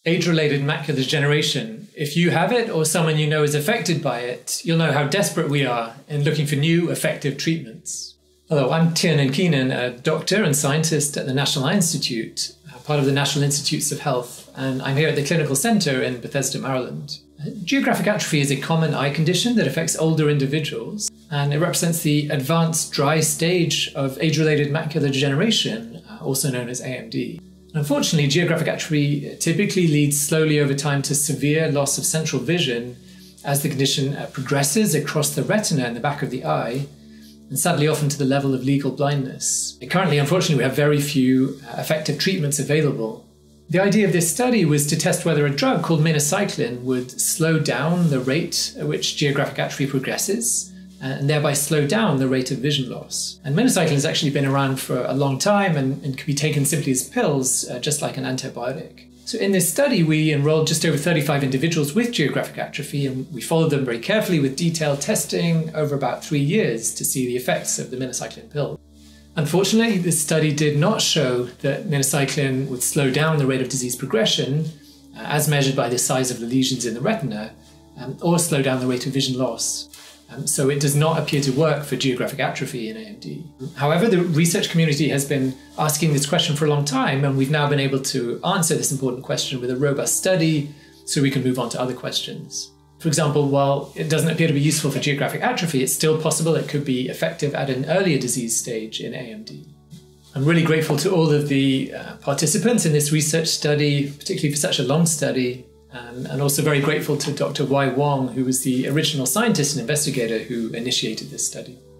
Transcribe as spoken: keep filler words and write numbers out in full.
Age-related macular degeneration. If you have it or someone you know is affected by it, you'll know how desperate we are in looking for new effective treatments. Hello, I'm Tiernan Keenan, a doctor and scientist at the National Eye Institute, part of the National Institutes of Health, and I'm here at the Clinical Centre in Bethesda, Maryland. Geographic atrophy is a common eye condition that affects older individuals, and it represents the advanced dry stage of age-related macular degeneration, also known as A M D. Unfortunately, geographic atrophy typically leads slowly over time to severe loss of central vision as the condition progresses across the retina in the back of the eye, and sadly often to the level of legal blindness. Currently, unfortunately, we have very few effective treatments available. The idea of this study was to test whether a drug called minocycline would slow down the rate at which geographic atrophy progresses, and thereby slow down the rate of vision loss. And minocycline has actually been around for a long time and, and can be taken simply as pills, uh, just like an antibiotic. So in this study, we enrolled just over thirty-five individuals with geographic atrophy, and we followed them very carefully with detailed testing over about three years to see the effects of the minocycline pill. Unfortunately, this study did not show that minocycline would slow down the rate of disease progression, uh, as measured by the size of the lesions in the retina, um, or slow down the rate of vision loss. Um, so it does not appear to work for geographic atrophy in A M D. However, the research community has been asking this question for a long time, and we've now been able to answer this important question with a robust study, so we can move on to other questions. For example, while it doesn't appear to be useful for geographic atrophy, it's still possible it could be effective at an earlier disease stage in A M D. I'm really grateful to all of the uh, participants in this research study, particularly for such a long study. Um, and also very grateful to Doctor Wai Wong, who was the original scientist and investigator who initiated this study.